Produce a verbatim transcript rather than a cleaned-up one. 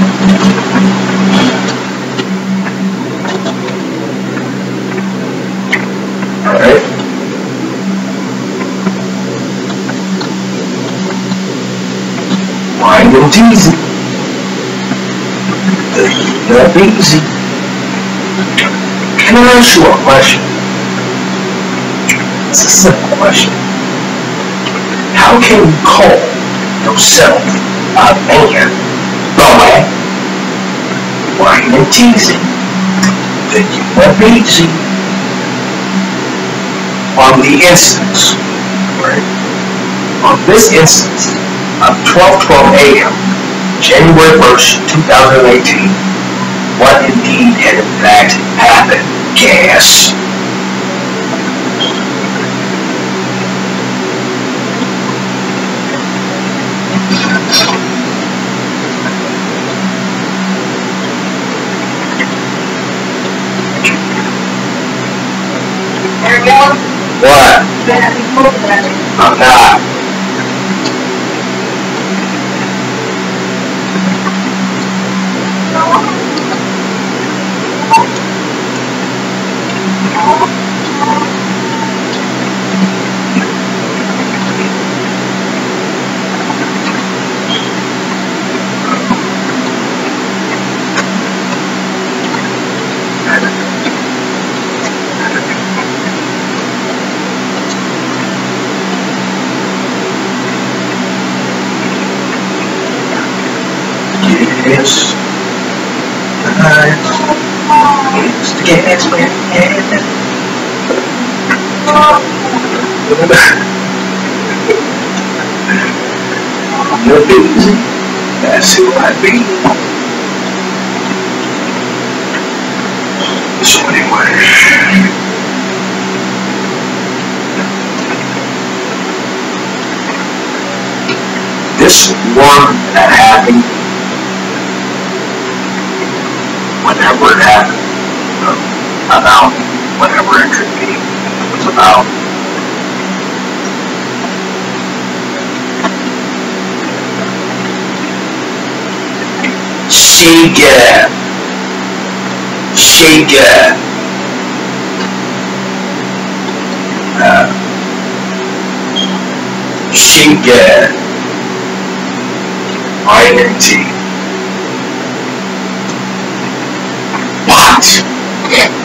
Alright. Wine and teasy. Not easy. Can I ask you a question? It's a simple question. How can you call yourself a man, boy, wine and teasing? That you went easy on the instance, right? On this instance of twelve twelve a m, January first, two thousand eighteen, what indeed had in fact happened? Gas. What? I'm not. Yes. It's the gas man. You're busy. That's who I be. So anyway. This one that happened, whenever it happened, about whatever it could be, it was about Shiga, Shiga, uh, Shiga, I N T. What?